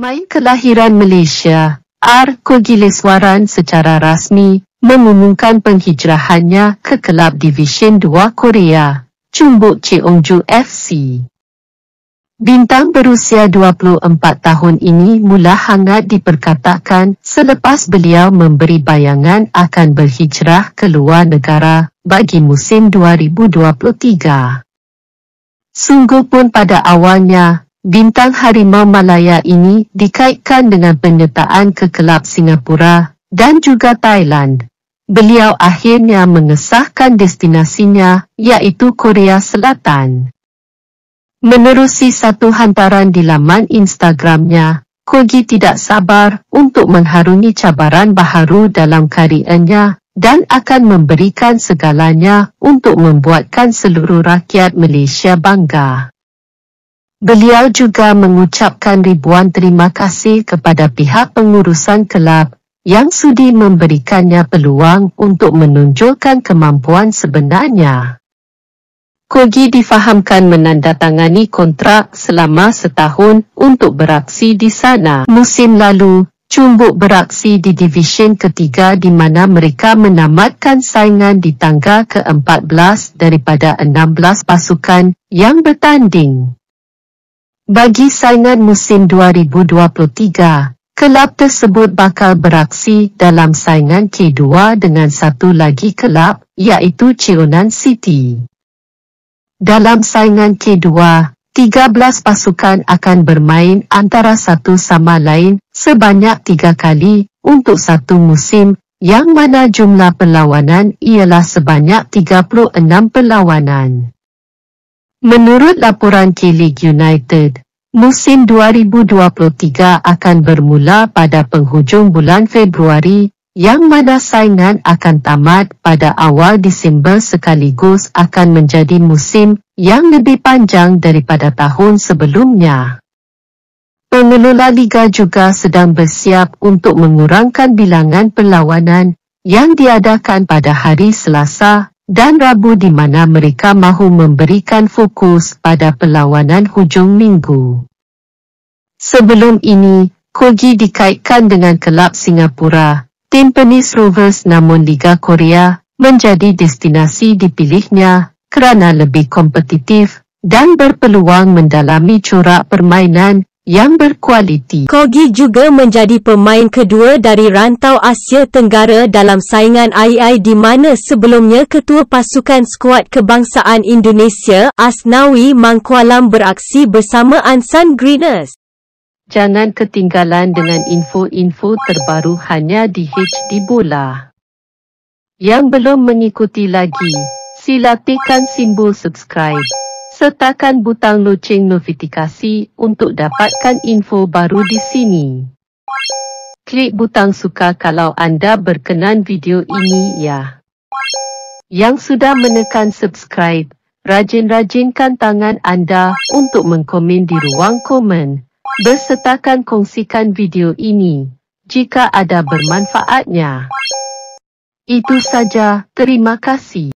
Pemain kelahiran Malaysia, R. Kogileswaran secara rasmi mengumumkan penghijrahannya ke kelab Division 2 Korea, Chungbuk Cheongju FC. Bintang berusia 24 tahun ini mula hangat diperkatakan selepas beliau memberi bayangan akan berhijrah ke luar negara bagi musim 2023. Sungguh pun pada awalnya, bintang Harimau Malaya ini dikaitkan dengan penyertaan ke kelab Singapura dan juga Thailand. Beliau akhirnya mengesahkan destinasinya, iaitu Korea Selatan. Menerusi satu hantaran di laman Instagramnya, Kogi tidak sabar untuk mengharungi cabaran baharu dalam karirnya dan akan memberikan segalanya untuk membuatkan seluruh rakyat Malaysia bangga. Beliau juga mengucapkan ribuan terima kasih kepada pihak pengurusan kelab yang sudi memberikannya peluang untuk menunjukkan kemampuan sebenarnya. Kogi difahamkan menandatangani kontrak selama setahun untuk beraksi di sana. Musim lalu, Chungbuk beraksi di Division ketiga di mana mereka menamatkan saingan di tangga ke-14 daripada 16 pasukan yang bertanding. Bagi saingan musim 2023, kelab tersebut bakal beraksi dalam saingan K2 dengan satu lagi kelab, iaitu Cheonan City. Dalam saingan K2, 13 pasukan akan bermain antara satu sama lain sebanyak 3 kali untuk satu musim, yang mana jumlah perlawanan ialah sebanyak 36 perlawanan. Menurut laporan K-League United, musim 2023 akan bermula pada penghujung bulan Februari, yang mana saingan akan tamat pada awal Disember sekaligus akan menjadi musim yang lebih panjang daripada tahun sebelumnya. Pengelola liga juga sedang bersiap untuk mengurangkan bilangan perlawanan yang diadakan pada hari Selasa dan Rabu di mana mereka mahu memberikan fokus pada perlawanan hujung minggu. Sebelum ini, Kogi dikaitkan dengan kelab Singapura, Tampines Rovers, namun Liga Korea menjadi destinasi dipilihnya kerana lebih kompetitif dan berpeluang mendalami corak permainan yang berkualiti. Kogi juga menjadi pemain kedua dari rantau Asia Tenggara dalam saingan II di mana sebelumnya ketua pasukan skuad kebangsaan Indonesia, Asnawi Mangkualam beraksi bersama Ansan Greeners. Jangan ketinggalan dengan info-info terbaru hanya di HD Bola. Yang belum mengikuti lagi, sila tekan simbol subscribe. Sertakan butang loceng notifikasi untuk dapatkan info baru di sini. Klik butang suka kalau anda berkenan video ini ya. Yang sudah menekan subscribe, rajin-rajinkan tangan anda untuk mengkomen di ruang komen. Bersertakan kongsikan video ini jika ada bermanfaatnya. Itu saja, terima kasih.